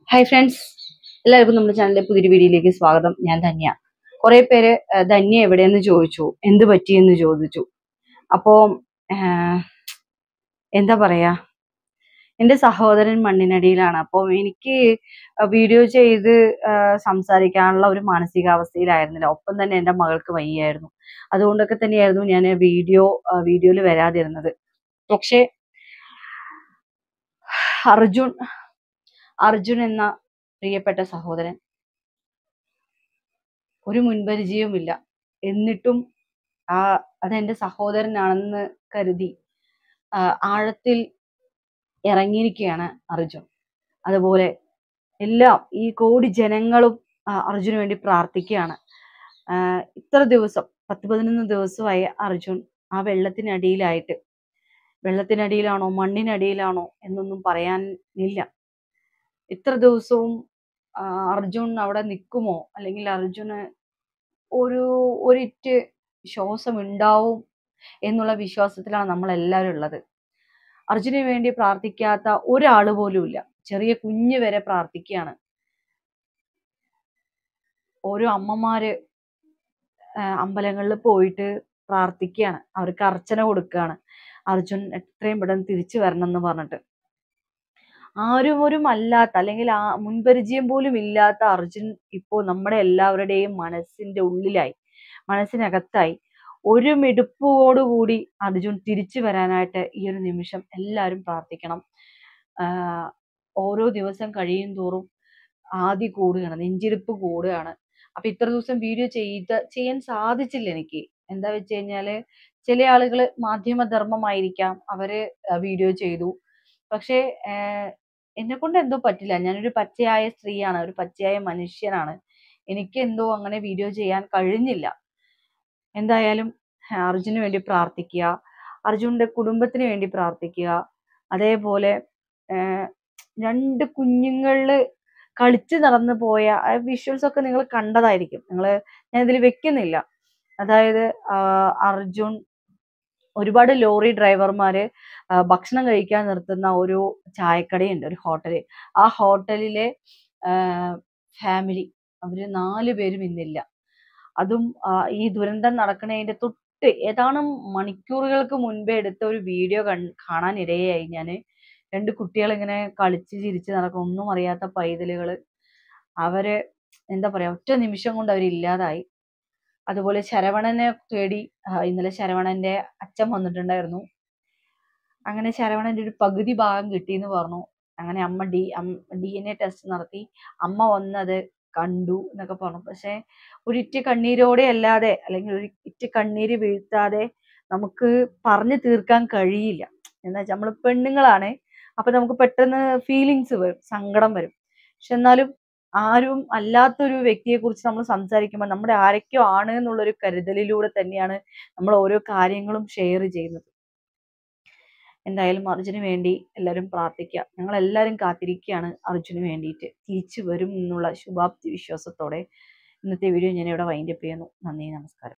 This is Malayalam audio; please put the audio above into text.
ഹായ് ഫ്രണ്ട്സ്, എല്ലാവർക്കും നമ്മുടെ ചാനലിലെ പുതിയൊരു വീഡിയോയിലേക്ക് സ്വാഗതം. ഞാൻ ധന്യ. കുറെ പേര് ധന്യ എവിടെയെന്ന് ചോദിച്ചു, എന്ത് പറ്റിയെന്ന് ചോദിച്ചു. അപ്പോ എന്താ പറയാ, എൻ്റെ സഹോദരൻ മണ്ണിനടിയിലാണ്. അപ്പോൾ എനിക്ക് വീഡിയോ ചെയ്ത് സംസാരിക്കാനുള്ള ഒരു മാനസികാവസ്ഥയിലായിരുന്നില്ല. ഒപ്പം തന്നെ എൻ്റെ മകൾക്ക് വയ്യായിരുന്നു. അതുകൊണ്ടൊക്കെ തന്നെയായിരുന്നു ഞാൻ വീഡിയോയിൽ വരാതിരുന്നത്. പക്ഷേ അർജുൻ എന്ന പ്രിയപ്പെട്ട സഹോദരൻ ഒരു മുൻപരിചയവുമില്ല. എന്നിട്ടും അതെന്റെ സഹോദരനാണെന്ന് കരുതി ആഴത്തിൽ ഇറങ്ങിയിരിക്കുകയാണ് അർജുൻ. അതുപോലെ ഈ കോടി ജനങ്ങളും അർജുന് വേണ്ടി പ്രാർത്ഥിക്കുകയാണ്. ഇത്ര ദിവസം 10-11 ദിവസമായി അർജുൻ ആ വെള്ളത്തിനടിയിലാണോ മണ്ണിനടിയിലാണോ എന്നൊന്നും പറയാനില്ല. ഇത്ര ദിവസവും അർജുൻ അവിടെ നിൽക്കുമോ, അല്ലെങ്കിൽ അർജുന് ഒരിറ്റ് ശ്വാസം ഉണ്ടാവും എന്നുള്ള വിശ്വാസത്തിലാണ് നമ്മളെല്ലാവരും ഉള്ളത്. അർജുന് വേണ്ടി പ്രാർത്ഥിക്കാത്ത ഒരാൾ പോലും ഇല്ല. ചെറിയ കുഞ്ഞ് വരെ പ്രാർത്ഥിക്കുകയാണ്. ഓരോ അമ്മമാര് അമ്പലങ്ങളിൽ പോയിട്ട് പ്രാർത്ഥിക്കുകയാണ്. അവർക്ക് അർച്ചന കൊടുക്കുകയാണ്, അർജുൻ എത്രയും പെട്ടെന്ന് തിരിച്ചു വരണം എന്ന് പറഞ്ഞിട്ട്. അല്ലാത്ത അല്ലെങ്കിൽ മുൻപരിചയം പോലും ഇല്ലാത്ത അർജുൻ ഇപ്പോൾ നമ്മുടെ എല്ലാവരുടെയും മനസ്സിനകത്തായി. ഒരു മിടുപ്പോടുകൂടി അർജുൻ തിരിച്ചു വരാനായിട്ട് ഈ ഒരു നിമിഷം എല്ലാവരും പ്രാർത്ഥിക്കണം. ഓരോ ദിവസം കഴിയും തോറും ആദി കൂടുകയാണ്, നെഞ്ചിടിപ്പ് കൂടുകയാണ്. അപ്പൊ ഇത്ര ദിവസം വീഡിയോ ചെയ്യാൻ സാധിച്ചില്ല എനിക്ക്. എന്താ വെച്ച് കഴിഞ്ഞാല്, ചില ആളുകൾ മാധ്യമധർമ്മമായിരിക്കാം, അവര് വീഡിയോ ചെയ്തു. പക്ഷേ എന്നെ കൊണ്ട് എന്തോ പറ്റില്ല. ഞാനൊരു പച്ചയായ സ്ത്രീയാണ്, ഒരു പച്ചയായ മനുഷ്യനാണ്. എനിക്ക് എന്തോ അങ്ങനെ വീഡിയോ ചെയ്യാൻ കഴിഞ്ഞില്ല. എന്തായാലും അർജുന് വേണ്ടി പ്രാർത്ഥിക്കുക, അർജുന്റെ കുടുംബത്തിന് വേണ്ടി പ്രാർത്ഥിക്കുക. അതേപോലെ 2 കുഞ്ഞുങ്ങളില് കളിച്ച് നടന്നു പോയ വിഷ്വൽസ് ഒക്കെ നിങ്ങൾ കണ്ടതായിരിക്കും. ഞാൻ ഇതിൽ വെക്കുന്നില്ല. അതായത് അർജുൻ ഒരുപാട് ലോറി ഡ്രൈവർമാര് ഭക്ഷണം കഴിക്കാൻ നിർത്തുന്ന ഒരു ചായക്കടയുണ്ട്, ഒരു ഹോട്ടല്. ആ ഹോട്ടലിലെ ഫാമിലി, അവര് 4 പേരും ഇന്നില്ല. അതും ഈ ദുരന്തം നടക്കുന്നതിന്റെ തൊട്ട് ഏതാനും മണിക്കൂറുകൾക്ക് മുൻപേ എടുത്ത ഒരു വീഡിയോ കാണാൻ ഇടയായി ഞാന്. 2 കുട്ടികൾ ഇങ്ങനെ കളിച്ച് ചിരിച്ച് നടക്കും, ഒന്നും അറിയാത്ത പൈതലുകള്. അവര് എന്താ പറയാ, ഒറ്റ നിമിഷം കൊണ്ട് അവരില്ലാതായി. അതുപോലെ ശരവണനെ തേടി ഇന്നലെ ശരവണന്റെ അച്ഛൻ വന്നിട്ടുണ്ടായിരുന്നു. അങ്ങനെ ശരവണന്റെ ഒരു പകുതി ഭാഗം കിട്ടിയെന്ന് പറഞ്ഞു. അങ്ങനെ അമ്മ DNA ടെസ്റ്റ് നടത്തി, അമ്മ വന്നത് കണ്ടു എന്നൊക്കെ പറഞ്ഞു. പക്ഷെ ഒരിറ്റ് കണ്ണീരോടെ അല്ലാതെ, അല്ലെങ്കിൽ ഒരിറ്റ് കണ്ണീര് വീഴ്ത്താതെ നമുക്ക് പറഞ്ഞു തീർക്കാൻ കഴിയില്ല. എന്താ വെച്ചാൽ നമ്മൾ പെണ്ണുങ്ങളാണ്, അപ്പൊ നമുക്ക് പെട്ടെന്ന് ഫീലിങ്സ് വരും, സങ്കടം വരും. പക്ഷെ എന്നാലും ആരും അല്ലാത്തൊരു വ്യക്തിയെ കുറിച്ച് നമ്മൾ സംസാരിക്കുമ്പോൾ നമ്മുടെ ആരൊക്കെയോ ആണ് എന്നുള്ളൊരു കരുതലിലൂടെ തന്നെയാണ് നമ്മൾ ഓരോ കാര്യങ്ങളും ഷെയർ ചെയ്യുന്നത്. എന്തായാലും അർജുന് വേണ്ടി എല്ലാവരും പ്രാർത്ഥിക്കുക. ഞങ്ങൾ എല്ലാവരും കാത്തിരിക്കുകയാണ് അർജുന് വേണ്ടിയിട്ട്. തിരിച്ചു വരും എന്നുള്ള ശുഭാപ്തി വിശ്വാസത്തോടെ ഇന്നത്തെ വീഡിയോ ഞാൻ ഇവിടെ വൈൻഡപ്പ് ചെയ്യുന്നു. നന്ദി, നമസ്കാരം.